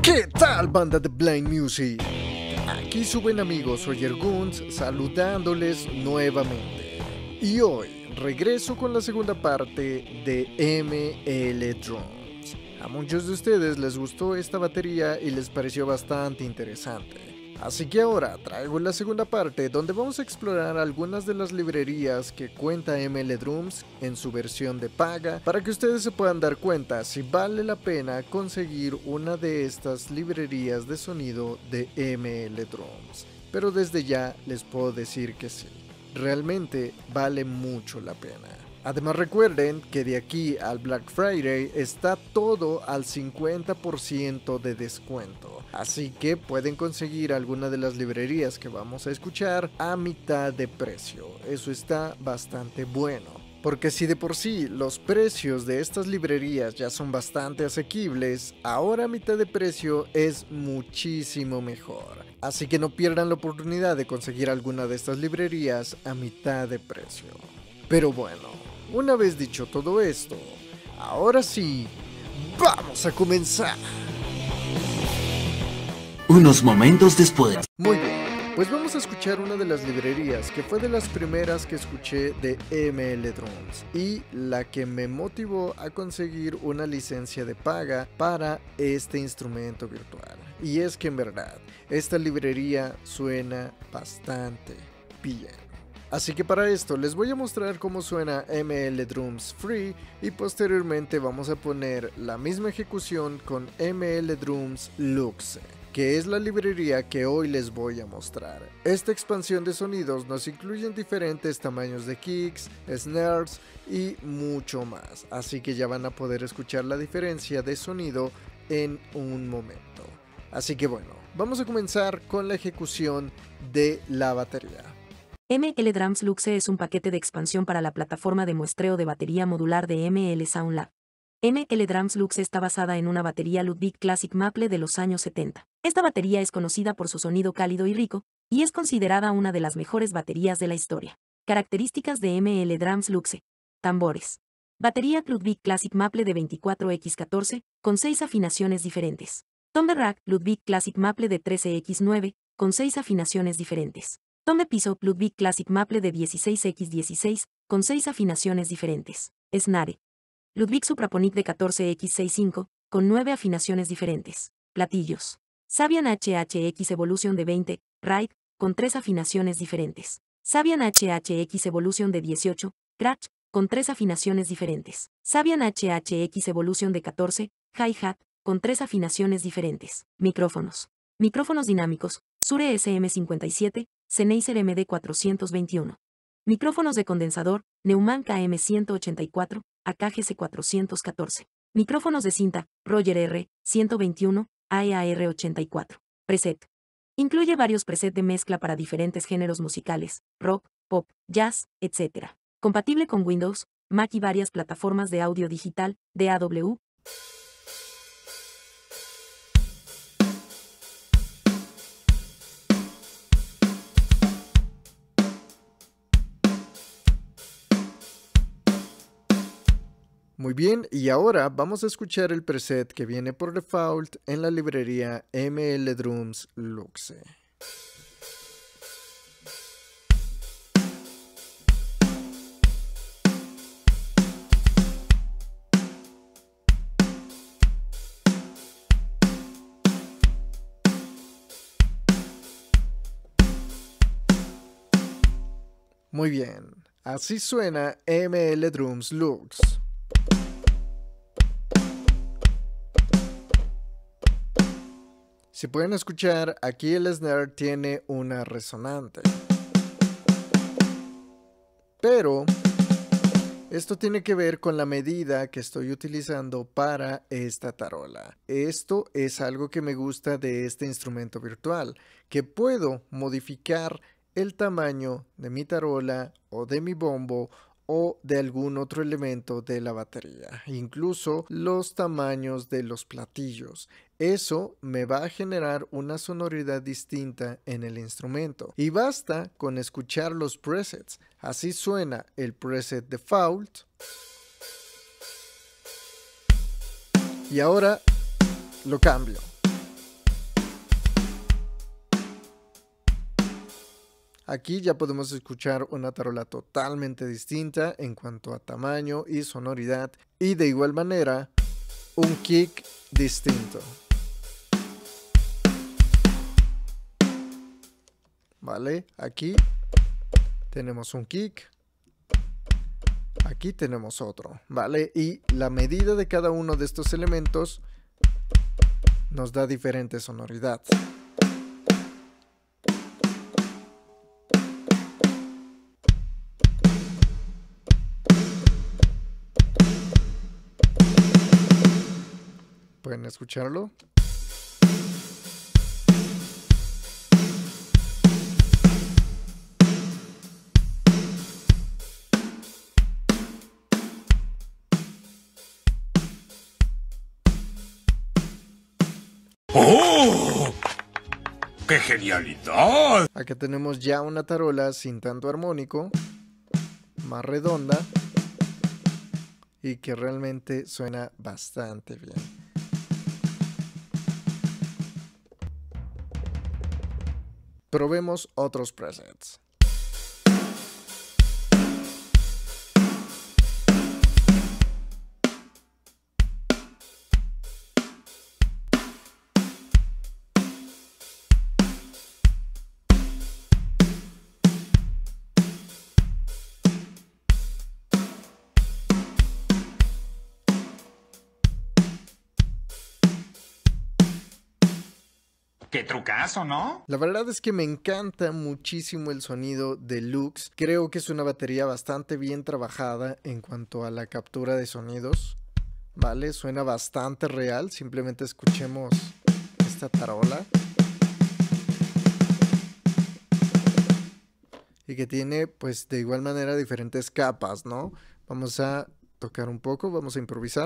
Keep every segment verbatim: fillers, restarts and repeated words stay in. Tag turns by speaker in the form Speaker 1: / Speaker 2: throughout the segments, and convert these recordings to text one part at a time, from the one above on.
Speaker 1: ¿Qué tal, banda de Blind Music? Aquí su buen amigo Sawyer Guns saludándoles nuevamente. Y hoy regreso con la segunda parte de M L Drums. A muchos de ustedes les gustó esta batería y les pareció bastante interesante. Así que ahora traigo la segunda parte donde vamos a explorar algunas de las librerías que cuenta M L Drums en su versión de paga para que ustedes se puedan dar cuenta si vale la pena conseguir una de estas librerías de sonido de M L Drums. Pero desde ya les puedo decir que sí, realmente vale mucho la pena. Además recuerden que de aquí al Black Friday está todo al cincuenta por ciento de descuento. Así que pueden conseguir alguna de las librerías que vamos a escuchar a mitad de precio. Eso está bastante bueno. Porque si de por sí los precios de estas librerías ya son bastante asequibles, ahora a mitad de precio es muchísimo mejor. Así que no pierdan la oportunidad de conseguir alguna de estas librerías a mitad de precio. Pero bueno, una vez dicho todo esto, ahora sí, ¡vamos a comenzar!
Speaker 2: Unos momentos después.
Speaker 1: Muy bien, pues vamos a escuchar una de las librerías que fue de las primeras que escuché de M L Drums y la que me motivó a conseguir una licencia de paga para este instrumento virtual. Y es que en verdad, esta librería suena bastante bien. Así que para esto les voy a mostrar cómo suena M L Drums Free y posteriormente vamos a poner la misma ejecución con M L Drums Luxe, que es la librería que hoy les voy a mostrar. Esta expansión de sonidos nos incluye diferentes tamaños de kicks, snares y mucho más, así que ya van a poder escuchar la diferencia de sonido en un momento. Así que bueno, vamos a comenzar con la ejecución de la batería.
Speaker 3: M L Drums Luxe es un paquete de expansión para la plataforma de muestreo de batería modular de M L Sound Lab. M L Drums Luxe está basada en una batería Ludwig Classic Maple de los años setenta. Esta batería es conocida por su sonido cálido y rico, y es considerada una de las mejores baterías de la historia. Características de M L Drums Luxe. Tambores. Batería Ludwig Classic Maple de veinticuatro equis catorce, con seis afinaciones diferentes. Tombe Rack Ludwig Classic Maple de trece equis nueve, con seis afinaciones diferentes. Tombe Piso Ludwig Classic Maple de dieciséis equis dieciséis, con seis afinaciones diferentes. Snare. Ludwig Supraponic de catorce equis sesenta y cinco, con nueve afinaciones diferentes. Platillos. Sabian H H X Evolution de veinte, Ride, con tres afinaciones diferentes. Sabian H H X Evolution de dieciocho, Crash, con tres afinaciones diferentes. Sabian H H X Evolution de catorce, Hi-Hat, con tres afinaciones diferentes. Micrófonos. Micrófonos dinámicos, Shure S M cincuenta y siete, Sennheiser M D cuatrocientos veintiuno. Micrófonos de condensador, Neumann K M ciento ochenta y cuatro, A K G C cuatrocientos catorce. Micrófonos de cinta, Roger R ciento veintiuno, A E A R ochenta y cuatro. Preset. Incluye varios presets de mezcla para diferentes géneros musicales, rock, pop, jazz, etcétera. Compatible con Windows, Mac y varias plataformas de audio digital, D A W.
Speaker 1: Muy bien, y ahora vamos a escuchar el preset que viene por default en la librería M L Drums Luxe. Muy bien, así suena M L Drums Luxe. Si pueden escuchar, aquí el snare tiene una resonante. Pero esto tiene que ver con la medida que estoy utilizando para esta tarola. Esto es algo que me gusta de este instrumento virtual, que puedo modificar el tamaño de mi tarola o de mi bombo o de algún otro elemento de la batería, incluso los tamaños de los platillos. Eso me va a generar una sonoridad distinta en el instrumento y basta con escuchar los presets. Así suena el preset default y ahora lo cambio. Aquí ya podemos escuchar una tarola totalmente distinta en cuanto a tamaño y sonoridad, y de igual manera un kick distinto. Vale, aquí tenemos un kick, aquí tenemos otro, vale, y la medida de cada uno de estos elementos nos da diferente sonoridad. ¿Pueden escucharlo?
Speaker 4: ¡Oh! ¡Qué genialidad!
Speaker 1: Acá tenemos ya una tarola sin tanto armónico, más redonda y que realmente suena bastante bien. Probemos otros presets.
Speaker 4: ¡Qué trucazo!, ¿no?
Speaker 1: La verdad es que me encanta muchísimo el sonido de Lux. Creo que es una batería bastante bien trabajada en cuanto a la captura de sonidos. Vale, suena bastante real. Simplemente escuchemos esta tarola. Y que tiene, pues, de igual manera diferentes capas, ¿no? Vamos a tocar un poco, vamos a improvisar.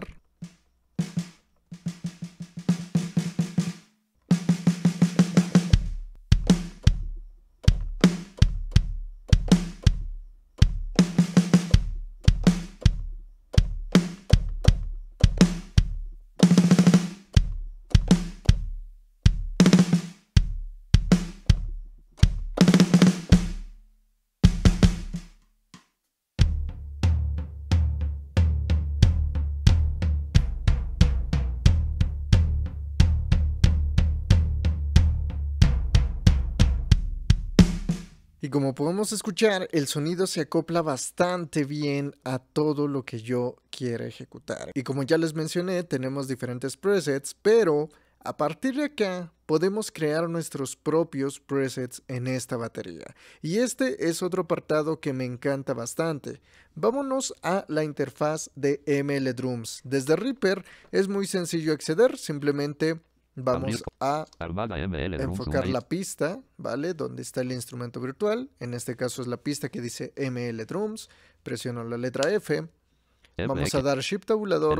Speaker 1: Y como podemos escuchar, el sonido se acopla bastante bien a todo lo que yo quiera ejecutar. Y como ya les mencioné, tenemos diferentes presets, pero a partir de acá podemos crear nuestros propios presets en esta batería. Y este es otro apartado que me encanta bastante. Vámonos a la interfaz de M L Drums. Desde Reaper es muy sencillo acceder, simplemente vamos a enfocar la pista, ¿vale? Donde está el instrumento virtual. En este caso es la pista que dice M L Drums. Presiono la letra F. Vamos a dar Shift tabulador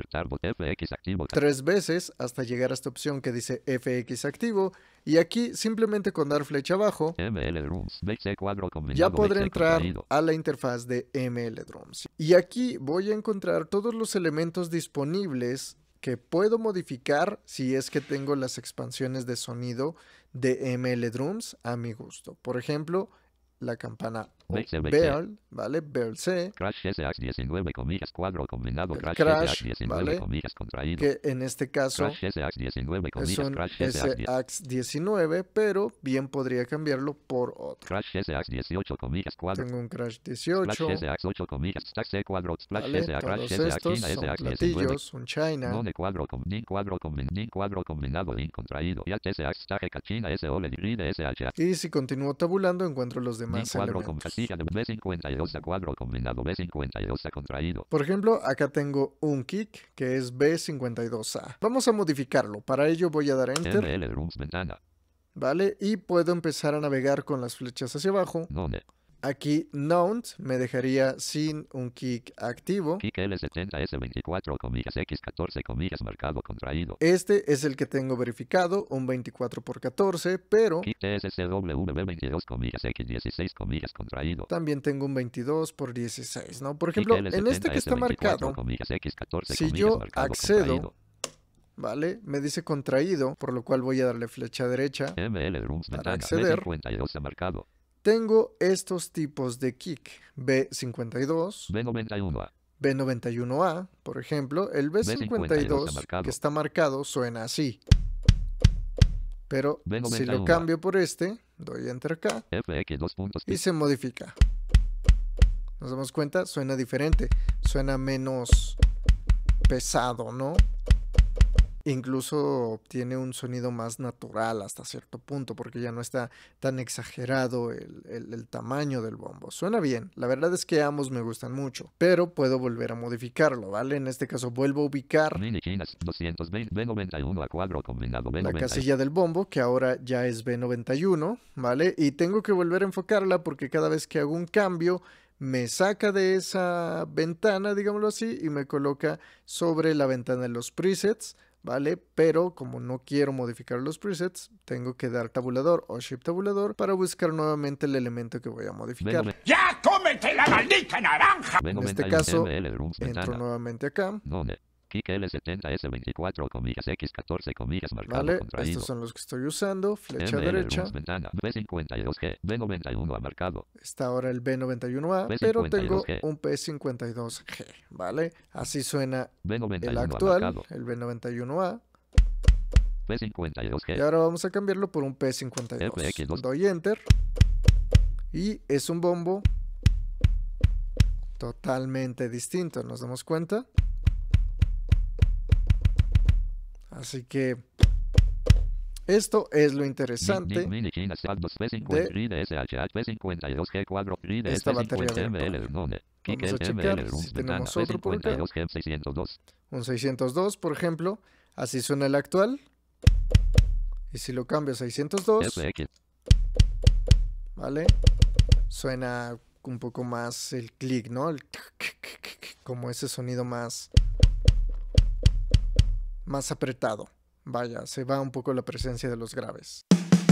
Speaker 1: tres veces hasta llegar a esta opción que dice F X activo. Y aquí simplemente con dar flecha abajo ya podré entrar a la interfaz de M L Drums. Y aquí voy a encontrar todos los elementos disponibles que puedo modificar si es que tengo las expansiones de sonido de M L Drums a mi gusto. Por ejemplo, la campana Bearl, ¿vale? Bearl C.
Speaker 5: Crash S A X diecinueve, comillas, cuadro combinado,
Speaker 1: Crash,
Speaker 5: Crash diecinueve,
Speaker 1: ¿vale?
Speaker 5: comillas, contraído.
Speaker 1: Que en este caso
Speaker 5: Crash S A X diecinueve, comillas,
Speaker 1: es un
Speaker 5: Crash
Speaker 1: S A X diecinueve, pero bien podría cambiarlo por otro.
Speaker 5: Crash S A X dieciocho, comillas, cuadro.
Speaker 1: Tengo un Crash dieciocho.
Speaker 5: Splash S A X ocho, comillas, Stack C, cuadro, Splash
Speaker 1: ¿Vale?
Speaker 5: S A X, Crash
Speaker 1: Todos
Speaker 5: S A X,
Speaker 1: estos
Speaker 5: China S A
Speaker 1: son
Speaker 5: X diecinueve.
Speaker 1: platillos, un China.
Speaker 5: None cuadro, com, nin cuadro, com, nin cuadro combinado, lin contraído. Y S A X, Stack China S O L, Ride S H.
Speaker 1: Y si continúo tabulando encuentro los
Speaker 5: Nin
Speaker 1: demás
Speaker 5: cuadro con
Speaker 1: elementos.
Speaker 5: casilla de B cincuenta y dos a cuadro combinado, B cincuenta y dos a contraído.
Speaker 1: Por ejemplo, acá tengo un kick que es B cincuenta y dos A. Vamos a modificarlo. Para ello voy a dar Enter.
Speaker 5: M L Drums, ventana.
Speaker 1: ¿Vale? Y puedo empezar a navegar con las flechas hacia abajo.
Speaker 5: None.
Speaker 1: Aquí None me dejaría sin un kick activo.
Speaker 5: Kick L setenta S veinticuatro, comillas, X catorce, comillas, marcado, contraído.
Speaker 1: Este es el que tengo verificado, un veinticuatro por catorce, pero
Speaker 5: Kick T S C W B veintidós, comillas, X dieciséis, comillas, contraído.
Speaker 1: también tengo un veintidós por dieciséis, ¿no? Por
Speaker 5: Kick
Speaker 1: ejemplo,
Speaker 5: L
Speaker 1: en este que
Speaker 5: setenta S
Speaker 1: está
Speaker 5: veinticuatro,
Speaker 1: marcado,
Speaker 5: comillas, X catorce,
Speaker 1: si
Speaker 5: comillas,
Speaker 1: yo
Speaker 5: marcado,
Speaker 1: accedo,
Speaker 5: contraído.
Speaker 1: ¿vale? Me dice contraído, por lo cual voy a darle flecha derecha
Speaker 5: M L Drums,
Speaker 1: para
Speaker 5: ventana, B
Speaker 1: acceder.
Speaker 5: cincuenta y dos marcado.
Speaker 1: tengo estos tipos de kick, B cincuenta y dos,
Speaker 5: B noventa y uno A.
Speaker 1: B noventa y uno A, por ejemplo, el B cincuenta y dos que está marcado suena así. Pero si lo cambio por este, doy enter acá
Speaker 5: F X dos puntos.
Speaker 1: y se modifica. Nos damos cuenta, suena diferente, suena menos pesado, ¿no? Incluso tiene un sonido más natural hasta cierto punto, porque ya no está tan exagerado el, el, el tamaño del bombo. Suena bien, la verdad es que ambos me gustan mucho, pero puedo volver a modificarlo, ¿vale? En este caso vuelvo a ubicar
Speaker 5: doscientos veinte B noventa y uno A cuadro combinado B noventa.
Speaker 1: la casilla del bombo, que ahora ya es B noventa y uno, ¿vale? Y tengo que volver a enfocarla porque cada vez que hago un cambio me saca de esa ventana, digámoslo así, y me coloca sobre la ventana de los presets, ¿vale? Pero como no quiero modificar los presets, tengo que dar tabulador o shift tabulador para buscar nuevamente el elemento que voy a modificar.
Speaker 4: ¡Ya cómete la maldita naranja!
Speaker 1: En este caso, entro nuevamente acá.
Speaker 5: Kick L setenta S veinticuatro, comillas, X catorce, comillas, marcado,
Speaker 1: vale,
Speaker 5: contraído.
Speaker 1: estos son los que estoy usando, flecha
Speaker 5: M L
Speaker 1: derecha.
Speaker 5: Ventana, B cincuenta y dos G, B noventa y uno A marcado.
Speaker 1: Está ahora el B noventa y uno A,
Speaker 5: B
Speaker 1: pero
Speaker 5: cincuenta y dos
Speaker 1: tengo
Speaker 5: G.
Speaker 1: un P cincuenta y dos G, ¿vale? Así suena
Speaker 5: B noventa y
Speaker 1: el
Speaker 5: uno A
Speaker 1: actual,
Speaker 5: marcado.
Speaker 1: el B noventa y uno A.
Speaker 5: B cincuenta y dos G.
Speaker 1: Y ahora vamos a cambiarlo por un P cincuenta y
Speaker 5: F X
Speaker 1: dos.
Speaker 5: dos.
Speaker 1: Doy enter. Y es un bombo totalmente distinto, ¿nos damos cuenta? Así que esto es lo interesante de esta batería de actual. Vamos a checar si tenemos otro por acá. Un seiscientos dos, por ejemplo. Así suena el actual. Y si lo cambio a seiscientos dos, ¿vale? Suena un poco más el clic, ¿no? El como ese sonido más, más apretado. Vaya, se va un poco la presencia de los graves.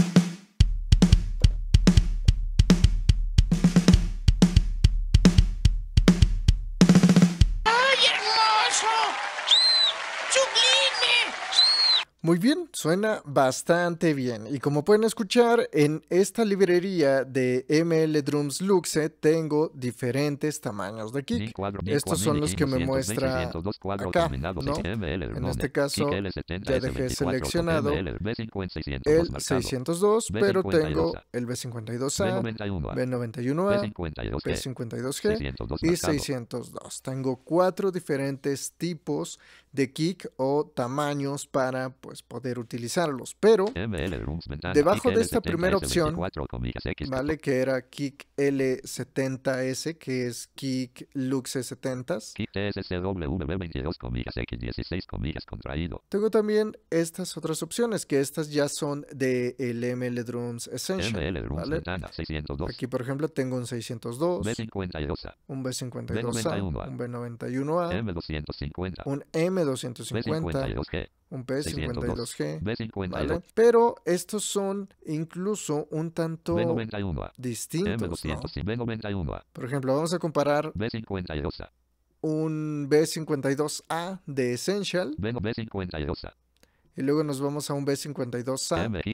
Speaker 1: Muy bien, suena bastante bien. Y como pueden escuchar, en esta librería de M L Drums Luxe tengo diferentes tamaños de kick. Estos son los que me muestra acá, ¿no? En este caso ya dejé seleccionado el seiscientos dos, pero tengo el B cincuenta y dos A, B noventa y uno A, B cincuenta y dos G y seiscientos dos. Tengo cuatro diferentes tipos de kick o tamaños para pues poder utilizarlos, pero debajo de esta primera opción, vale, que era kick L setenta S, que es kick Luxe setenta, tengo también estas otras opciones, que estas ya son de el M L Drums Essential, ¿vale? Aquí por ejemplo tengo un seiscientos dos, un B cincuenta y dos A, un B noventa y uno A, un M doscientos cincuenta, un P cincuenta y dos G, ¿vale? Pero estos son incluso un tanto distintos, ¿no? Por ejemplo, vamos a comparar un B cincuenta y dos A de Essential y luego nos vamos a un B cincuenta y dos A de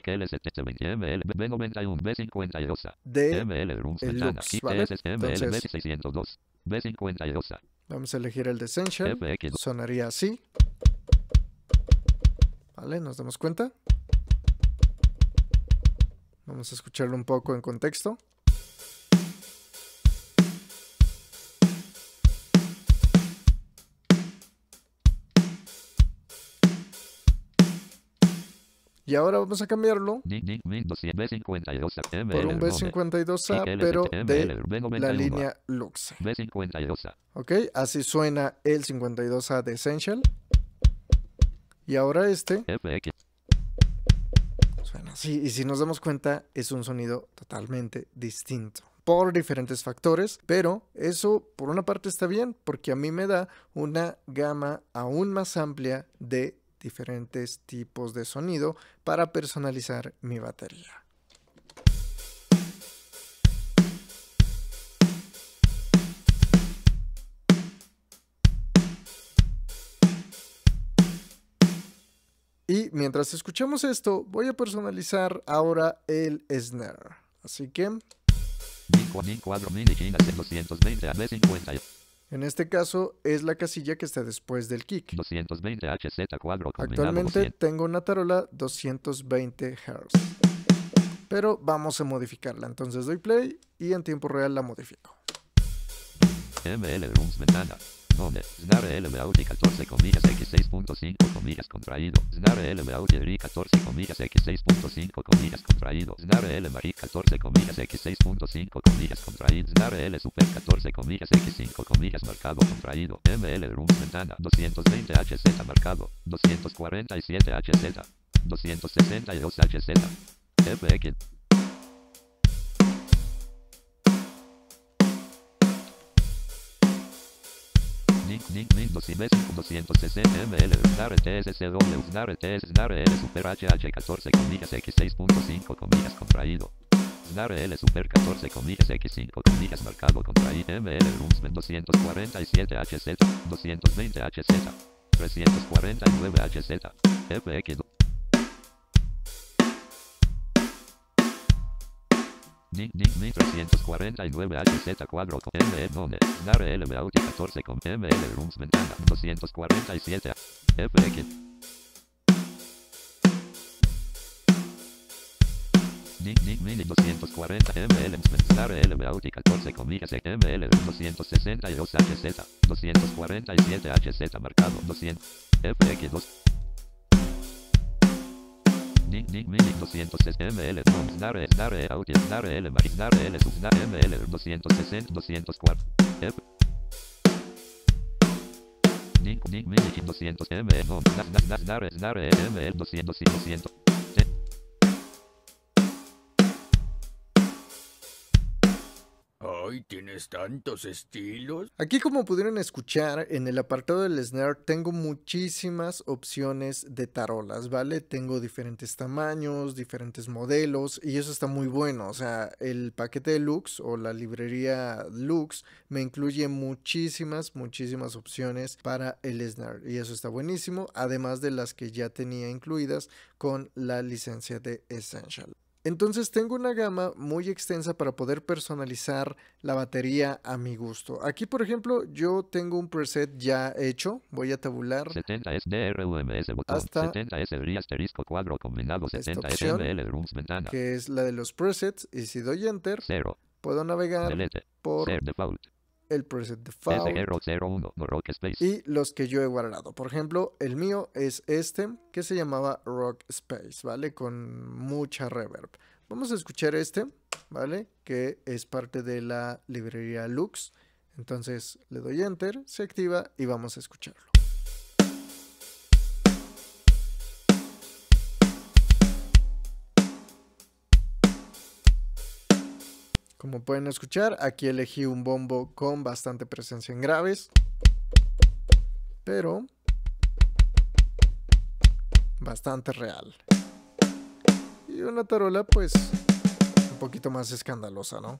Speaker 1: el Lux, ¿vale? Entonces, vamos a elegir el de Essential, sonaría así. ¿Vale? ¿Nos damos cuenta? Vamos a escucharlo un poco en contexto. Y ahora vamos a cambiarlo por un B cincuenta y dos A, pero de la línea Luxe. Ok, así suena el cincuenta y dos A de Essential. Y ahora este suena así, y si nos damos cuenta es un sonido totalmente distinto por diferentes factores, pero eso por una parte está bien porque a mí me da una gama aún más amplia de diferentes tipos de sonido para personalizar mi batería. Y mientras escuchamos esto, voy a personalizar ahora el snare. Así que
Speaker 5: Min cuadro mini China C doscientos veinte A B cincuenta.
Speaker 1: En este caso es la casilla que está después del kick.
Speaker 5: doscientos veinte H Z cuadro combinado
Speaker 1: Actualmente
Speaker 5: doscientos.
Speaker 1: tengo una tarola doscientos veinte hertz. Pero vamos a modificarla. Entonces doy play y en tiempo real la modifico.
Speaker 5: M L Drums ventana. Nombre. Snare L Beauty catorce comillas X seis punto cinco comillas contraído. Snare L Beauty R catorce comillas X seis punto cinco comillas contraído. Snare L Marie catorce comillas X seis punto cinco comillas contraído. Snare L Super catorce comillas X cinco comillas marcado contraído. M L Drums ventana. doscientos veinte H Z marcado. doscientos cuarenta y siete H Z. doscientos sesenta y dos H Z. F X. Nick Nick Nick doscientos sesenta M L Snare T S C W Snare T S Snare L Super H H catorce comillas X seis punto cinco comillas contraído. Snare L Super catorce comillas X cinco comillas marcado contraído. M L Drums doscientos cuarenta y siete H Z. doscientos veinte H Z. trescientos cuarenta y nueve H Z. F X. Nick Nick Nick trescientos cuarenta y nueve H Z cuadro con M L Nome. Snare L Beauty catorce con M L Drums ventana. doscientos cuarenta y siete F X. Nick Nick Mini doscientos cuarenta M L Snare L Beauty catorce comillas M L doscientos sesenta y dos H Z. doscientos cuarenta y siete H Z marcado doscientos F X dos. Nick Nick Mini doscientos M L Drum Snare Snare Audio Snare L Marie Snare L Sub Snare M L doscientos sesenta doscientos cuatro F. Nick Nick Mini doscientos M L Drum Snare Snare M L doscientos y doscientos.
Speaker 4: Ay, ¿tienes tantos estilos?
Speaker 1: Aquí, como pudieron escuchar, en el apartado del snare tengo muchísimas opciones de tarolas, ¿vale? Tengo diferentes tamaños, diferentes modelos y eso está muy bueno. O sea, el paquete de Lux o la librería Lux me incluye muchísimas, muchísimas opciones para el snare y eso está buenísimo, además de las que ya tenía incluidas con la licencia de Essential. Entonces tengo una gama muy extensa para poder personalizar la batería a mi gusto. Aquí, por ejemplo, yo tengo un preset ya hecho. Voy a tabular
Speaker 5: setenta S D R U M S botón,
Speaker 1: hasta
Speaker 5: setenta S R asterisco cuadro combinado, setenta S M L Drums ventana,
Speaker 1: que es la de los presets, y si doy Enter,
Speaker 5: cero,
Speaker 1: puedo navegar
Speaker 5: delete,
Speaker 1: por
Speaker 5: ser default,
Speaker 1: el preset default
Speaker 5: S R cero uno, no rock space,
Speaker 1: y los que yo he guardado. Por ejemplo, el mío es este, que se llamaba Rock Space, ¿vale? Con mucha reverb. Vamos a escuchar este, ¿vale? Que es parte de la librería Lux. Entonces le doy Enter, se activa y vamos a escucharlo. Como pueden escuchar, aquí elegí un bombo con bastante presencia en graves, pero bastante real. Y una tarola pues un poquito más escandalosa, ¿no?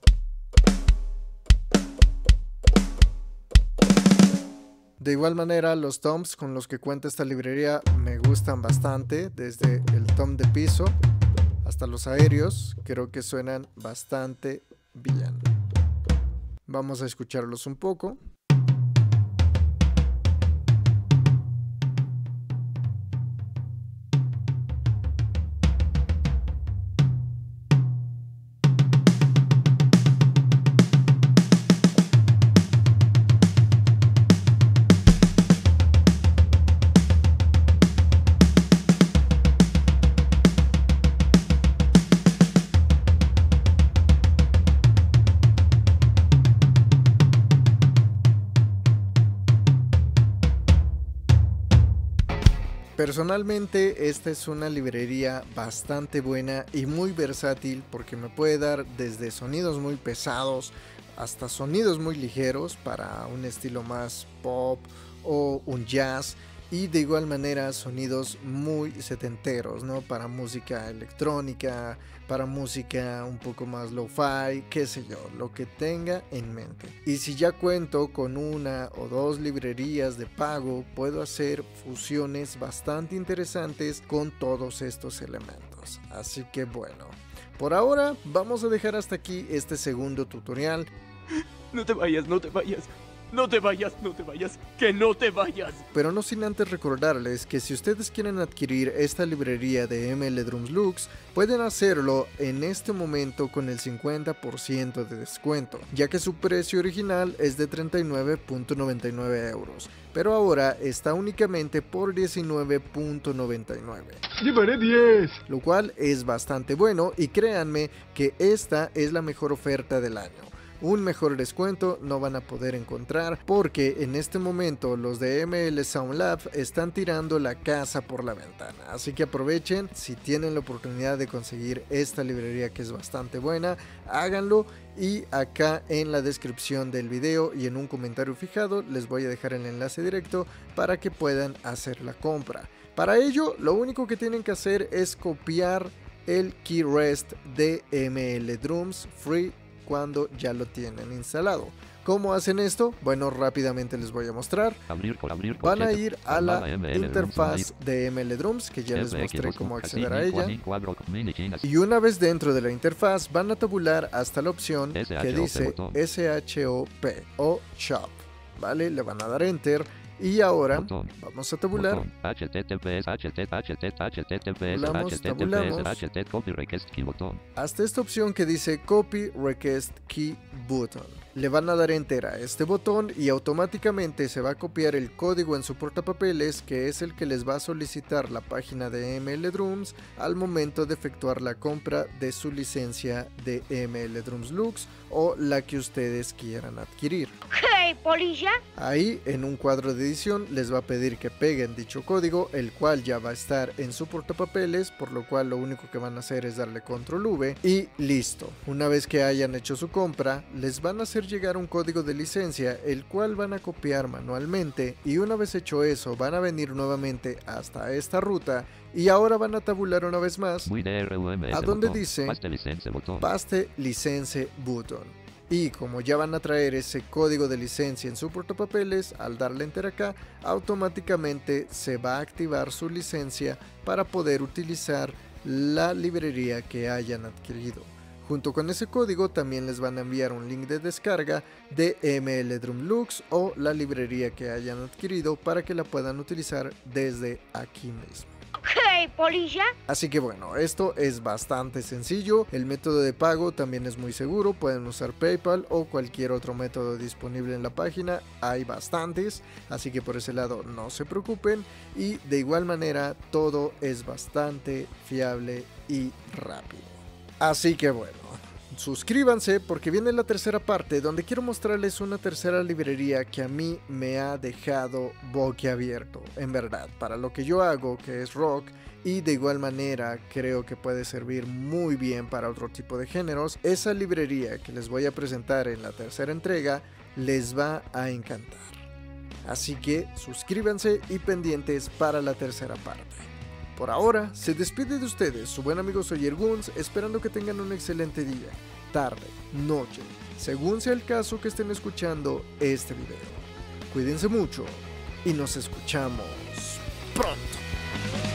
Speaker 1: De igual manera, los toms con los que cuenta esta librería me gustan bastante, desde el tom de piso hasta los aéreos, creo que suenan bastante bien. Vamos a escucharlos un poco. Personalmente esta es una librería bastante buena y muy versátil porque me puede dar desde sonidos muy pesados hasta sonidos muy ligeros para un estilo más pop o un jazz. y de igual manera sonidos muy setenteros, ¿no? Para música electrónica, para música un poco más lo-fi, qué sé yo, lo que tenga en mente. Y si ya cuento con una o dos librerías de pago, puedo hacer fusiones bastante interesantes con todos estos elementos. Así que bueno, por ahora vamos a dejar hasta aquí este segundo tutorial.
Speaker 6: No te vayas, no te vayas. No te vayas, no te vayas, que no te vayas.
Speaker 1: Pero no sin antes recordarles que si ustedes quieren adquirir esta librería de M L Drums Lux, pueden hacerlo en este momento con el cincuenta por ciento de descuento, ya que su precio original es de treinta y nueve punto noventa y nueve euros, pero ahora está únicamente por diecinueve punto noventa y nueve.
Speaker 7: Llevaré diez.
Speaker 1: Lo cual es bastante bueno y créanme que esta es la mejor oferta del año. Un mejor descuento no van a poder encontrar porque en este momento los de M L Sound Lab están tirando la casa por la ventana, así que aprovechen si tienen la oportunidad de conseguir esta librería que es bastante buena, háganlo, y acá en la descripción del video y en un comentario fijado les voy a dejar el enlace directo para que puedan hacer la compra. Para ello lo único que tienen que hacer es copiar el keyrest de M L Drums Free cuando ya lo tienen instalado. ¿Cómo hacen esto? Bueno, rápidamente les voy a mostrar.
Speaker 5: Abrir por abrir,
Speaker 1: Van a
Speaker 5: corchete,
Speaker 1: ir a la
Speaker 5: llamada M L
Speaker 1: interfaz
Speaker 5: Drums,
Speaker 1: de M L Drums, que ya les
Speaker 5: F X
Speaker 1: mostré
Speaker 5: dos,
Speaker 1: cómo
Speaker 5: así,
Speaker 1: acceder a ella.
Speaker 5: mini cuadro, mini chinas.
Speaker 1: Y una vez dentro de la interfaz van a tabular hasta la opción
Speaker 5: S H O P
Speaker 1: que dice
Speaker 5: botón.
Speaker 1: S H O P o Shop, ¿vale? Le van a dar Enter y ahora
Speaker 5: Botón.
Speaker 1: vamos a tabular.
Speaker 5: Botón. H T T P S, H T T P, H T T P S,
Speaker 1: Tabulamos,
Speaker 5: H T T P S,
Speaker 1: tabulamos.
Speaker 5: H T T Copy Request Key botón.
Speaker 1: Hasta esta opción que dice Copy Request Key Button. Le van a dar Enter a este botón y automáticamente se va a copiar el código en su portapapeles, que es el que les va a solicitar la página de M L Drums al momento de efectuar la compra de su licencia de M L Drums Lux o la que ustedes quieran adquirir.
Speaker 8: Hey, polilla.
Speaker 1: Ahí en un cuadro de edición les va a pedir que peguen dicho código, el cual ya va a estar en su portapapeles, por lo cual lo único que van a hacer es darle control V y listo. Una vez que hayan hecho su compra, les van a hacer llegar un código de licencia, el cual van a copiar manualmente, y una vez hecho eso van a venir nuevamente hasta esta ruta y ahora van a tabular una vez más
Speaker 5: Muy D R U M S
Speaker 1: a donde
Speaker 5: botón.
Speaker 1: dice
Speaker 5: Paste license botón.
Speaker 1: Paste License Button. Y como ya van a traer ese código de licencia en su portapapeles, al darle Enter acá, automáticamente se va a activar su licencia para poder utilizar la librería que hayan adquirido. Junto con ese código también les van a enviar un link de descarga de M L Drums Lux o la librería que hayan adquirido para que la puedan utilizar desde aquí mismo.
Speaker 8: Hey, polilla.
Speaker 1: Así que bueno, esto es bastante sencillo, el método de pago también es muy seguro, pueden usar PayPal o cualquier otro método disponible en la página, hay bastantes, así que por ese lado no se preocupen, y de igual manera todo es bastante fiable y rápido. Así que bueno, suscríbanse porque viene la tercera parte donde quiero mostrarles una tercera librería que a mí me ha dejado boquiabierto, en verdad, para lo que yo hago, que es rock, y de igual manera creo que puede servir muy bien para otro tipo de géneros. Esa librería que les voy a presentar en la tercera entrega les va a encantar. Así que suscríbanse y pendientes para la tercera parte. Por ahora, se despide de ustedes su buen amigo Sawyer Guns, esperando que tengan un excelente día, tarde, noche, según sea el caso que estén escuchando este video. Cuídense mucho y nos escuchamos pronto.